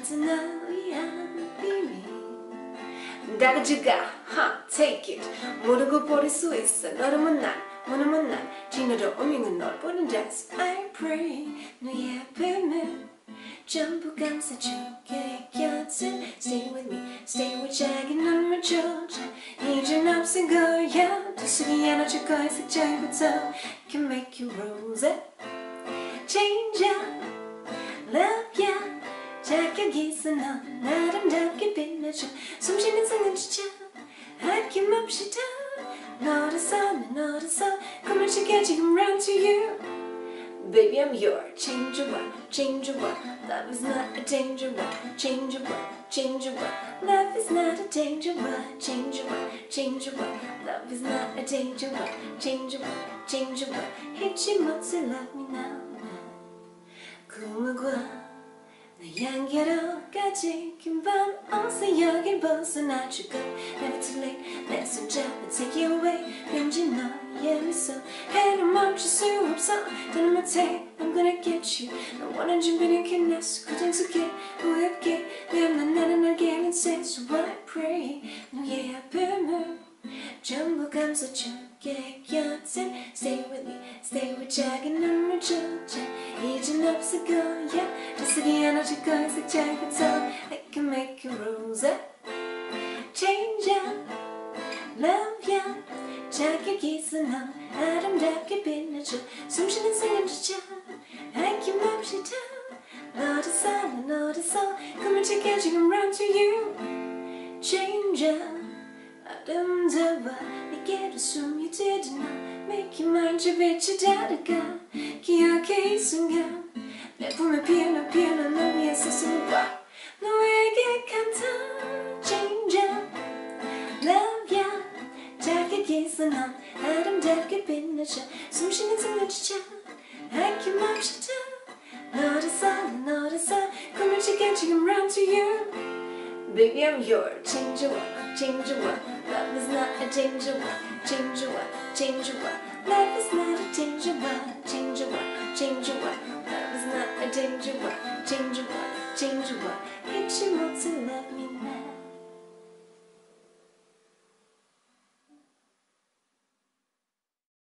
그래서 너의 한 비밀 다가져가 take it 모르고 버릴 수 있어 너를 못난 지나도 오미는 널 보는 데서 I pray 너의 아픔을 전부 감싸줄게 곁에 Stay with me stay with 자기 눈물 조차 이젠 없을 거야 두 손이 안아줄 거야 색깔부터 Can make you rose Change up love ya 자격이 있어 넌 아름답게 빛나줘 숨쉬는 생각조차 아낌없이 다 너라서 난 너라서 꿈을 지켜 지금 run to you Baby I'm your change your world Love is not a danger word change your world Love is not a danger word change your world Love is not a danger word change your world 잊지 못해 love me now 꿈을 꿔 내 향기로까지 긴 밤 어서 여길 벗어나줄 걸 Never too late 내 손 잡아 take you away 왠지 너의 미소 해를 멈출 수 없어 더는 못해 I'm gonna get you 너 원한 준비는 끝났어 고정스럽게 후회없게 내 맘 나는 알게 say So I pray 너의 아픔을 전부 감싸줄게 곁엔 Stay with me stay with 작은 눈물조차 이젠 없을 거야 다스리 안아줄 거야 색깔부터 I can make you rose Change up love ya 자격이 있어 넌 아름답게 빛나줘 숨쉬는 생각조차 아낌없이 다 너라서 난 너라서 꿈을 지켜 지금 run to you Change up 아름다워 내게로 숨이 되던 너 Make you mine 저 빛이 다르가 기억해 이 순간 내 품에 피어나 너 위에 서서는 와 너에게 간다 Change up love ya 자격이 있어 넌 아름답게 빛나줘 숨쉬는 순간조차 아낌없이 다 너라서 난 너라서 꿈을 지켜 지금 run to you Baby I'm your change your world Love is not a danger word change your world Love is not